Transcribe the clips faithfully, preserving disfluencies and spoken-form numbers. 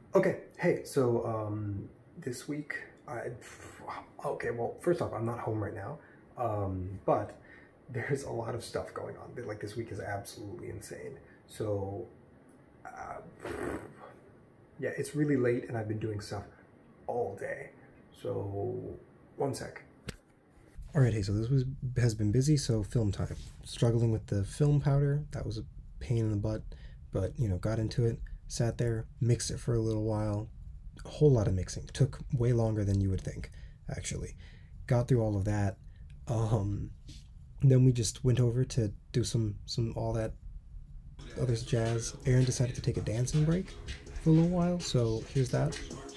Okay, hey, so um, this week, I, okay, well, first off, I'm not home right now, um, but there's a lot of stuff going on. Like, this week is absolutely insane. So, uh, yeah, it's really late and I've been doing stuff all day. So, one sec. All right, hey, so this was has been busy, so film time. Struggling with the film powder, that was a pain in the butt, but, you know, got into it, sat there, mixed it for a little while, a whole lot of mixing. Took way longer than you would think, actually. Got through all of that. Um, then we just went over to do some, some all that other jazz. Aaron decided to take a dancing break for a little while, so here's that.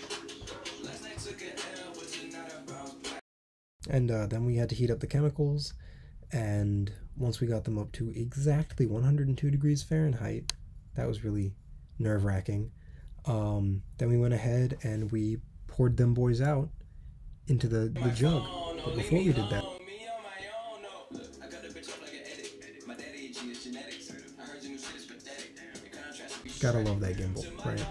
And uh, then we had to heat up the chemicals, and once we got them up to exactly one hundred two degrees Fahrenheit, that was really nerve-wracking. Um, then we went ahead and we poured them boys out into the, the jug. But before we did that, gotta love that gimbal, right?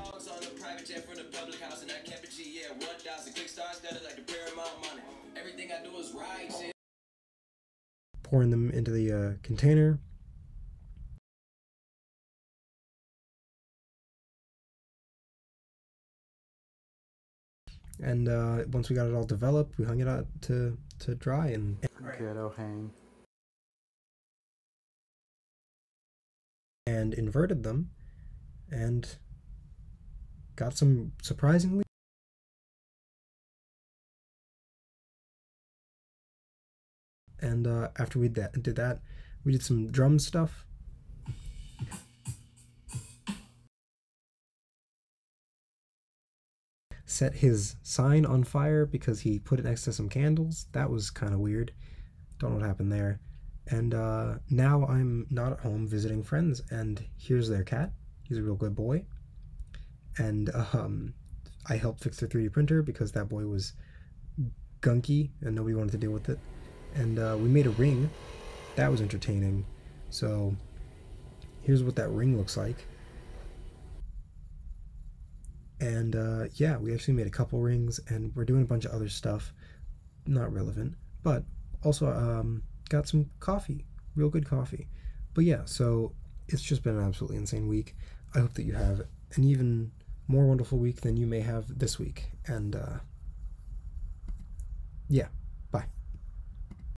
Pouring them into the uh, container. And uh, once we got it all developed, we hung it out to, to dry and Ghetto hang. And inverted them and got some surprisingly and uh, after we that, did that, we did some drum stuff. Set his sign on fire because he put it next to some candles. That was kind of weird. Don't know what happened there. And uh, now I'm not at home visiting friends, and here's their cat. He's a real good boy. And um, I helped fix their three D printer because that boy was gunky and nobody wanted to deal with it. And uh, we made a ring. That was entertaining. So here's what that ring looks like. And uh, yeah, we actually made a couple rings, and we're doing a bunch of other stuff. Not relevant, but also um, got some coffee, real good coffee. But yeah, so it's just been an absolutely insane week. I hope that you have an even more wonderful week than you may have this week. And uh, yeah.